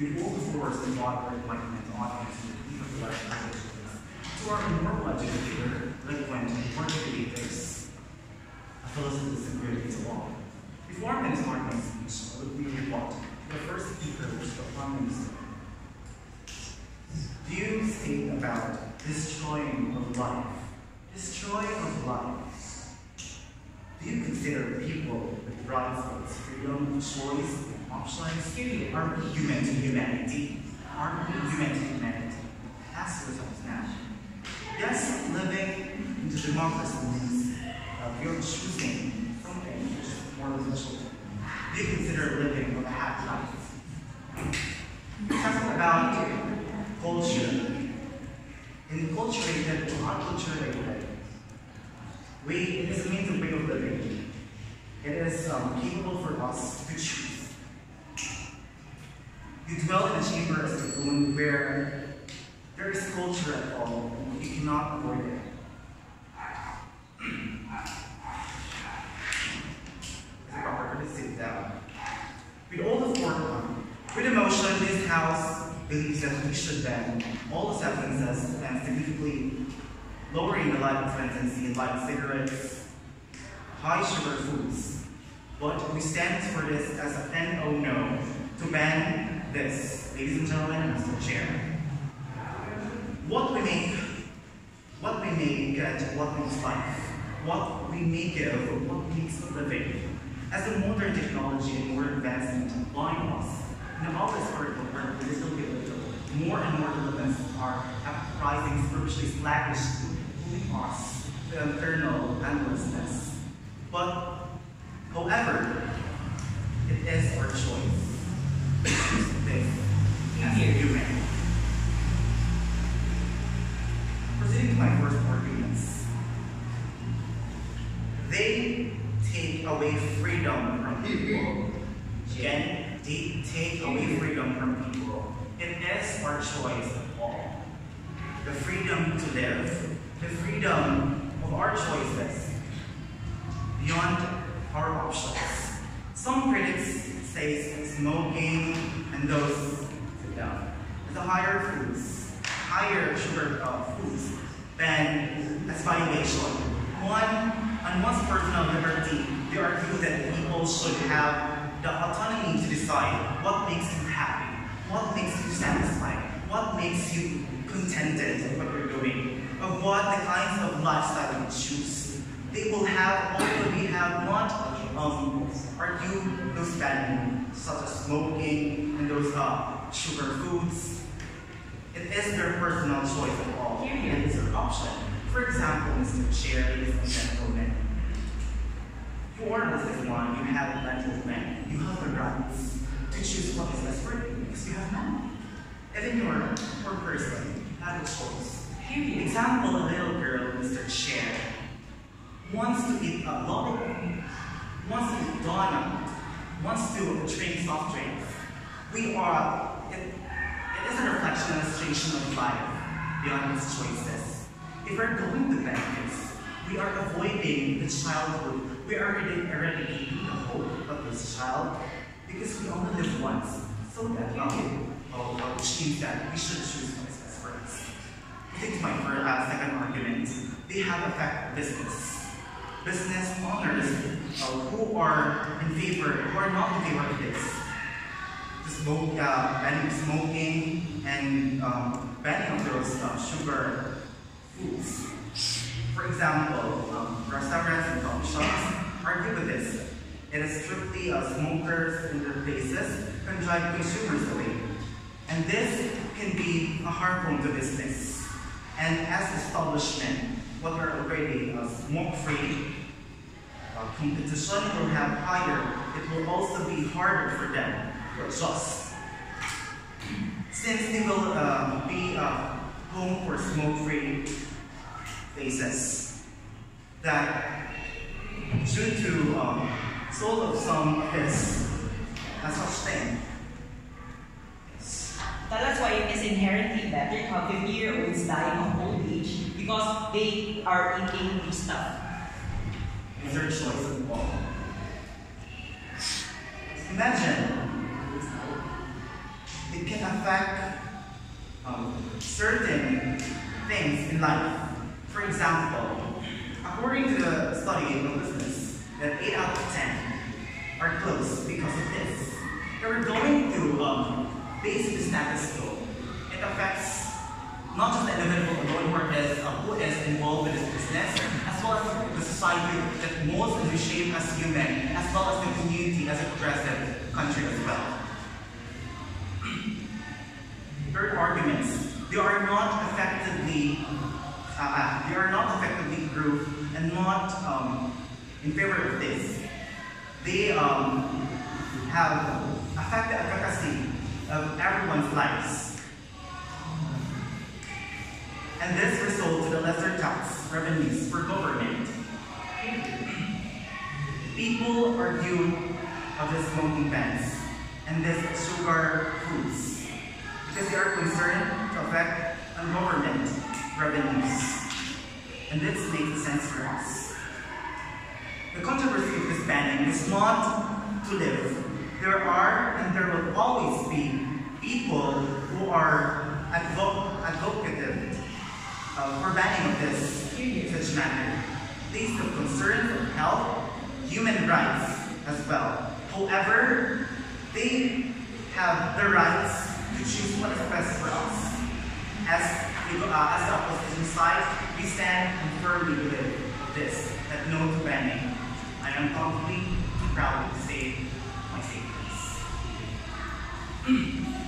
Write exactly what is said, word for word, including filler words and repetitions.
with all the force and moderate enlightenment audience with even less language. To our normal educator, eloquent, articulators, a philosopher disagreed to all. Before I'm going to start my speech, I would really want the first speaker, which is the Prime Minister. Do you state about destroying of life? Destroying of life. Do you consider people with rights, freedom, choice, and options? Are we human to humanity? Are we human to humanity? Ask yourselves now. Yes, living into democracy means uh, you're choosing something which is more beneficial. Do you consider living with a happy life? Talking about culture. Enculturated to unculturated. We, it is a means of way of living. It is um, capable for us to choose. You dwell in a chamber as a cocoon where there is culture at all, and you cannot avoid it. Is it proper to sit down? With all the foreground, with emotion, this house believes that we should ban all the substances and significantly lowering the life expectancy like cigarettes, high sugar foods. But we stand for this as a N O no to ban this. Ladies and gentlemen, Mister Chair. What we make, what we make get, what makes life, what we may give, what makes a living. As the modern technology and modern advancement blind us, in the office article where little by little, more and more elements are uprising spiritually slackishly, pulling us to internal endlessness. But, however, it is our choice. This as a human. Proceeding to my first arguments. They take away freedom from people. Again, they take away freedom from people. It is our choice of all. The freedom to live, the freedom of our choices beyond our options. Some critics say smoking and those sit down. The higher foods, higher sugar uh, foods than as violation. One, on one's personal liberty, they argue that people should have the autonomy to decide what makes you happy, what makes you satisfied, what makes you contented with what you're doing, of what the kinds of lifestyle you choose. They will have, although they have not um, argued those bad such as smoking and those uh, sugar foods. It is their personal choice of all, and it is their option. For example, Mister Chair, ladies and gentlemen, you are a businessman, you have a mental man, you have the rights to choose what is best for you because you have money. Even you're a poor person, you have a choice. Example, a little girl, Mister Chair, wants to eat a lollipop, wants to eat donut, wants to drink soft drinks. We are, it, it is a reflection and illustration of life beyond its choices. If we're going to benefits, we are avoiding the childhood. We are already eradicating the hope of this child because we only live once. So that, um, oh, which means that we should choose what is best for us. I think my first, uh, second argument, they have affected business. Business owners uh, who are in favor, who are not in favor of this. The smoke, uh, banning smoking and um, banning of those uh, sugar foods. For example, um, restaurants and coffee shops argue with this. It is strictly uh, smokers in their places can drive consumers away. And this can be a harmful to business. And as establishment, what are already uh, smoke-free, uh, competition will have higher. It will also be harder for them to adjust. Since they will uh, be uh, home for smoke-free places, that due to um, sort of some of this, as such thing. Yes. That's why it is inherently better to have fifty-year-olds dying of old age because they are eating this stuff. It's their choice of all. Imagine, it can affect um, certain things in life. For example, according to the study in business, that eight out of ten are closed because of this. We're going to um, basic status quo. It affects not just the individual alone who is, uh, who is involved with this business, as well as the society that molds and reshapes as human, as well as the community as a progressive country as well. Third arguments, they are not effectively, uh, they are not effectively proved and not um, in favor of this. They um, have affected the efficacy of everyone's lives. And this results in a lesser tax revenues for government. People are due of the smoking bans and this sugar foods because they are concerned to affect on government revenues. And this makes sense for us. The controversy of this banning is not to live. There are and there will always be people who are advo advocative uh, for banning of this such matter. These are concerns of health, human rights as well. However, they have the rights to choose what is best for us. As, uh, as the opposition side, we stand and firmly believe this, that no to banning. I am confidently proud to say my statements.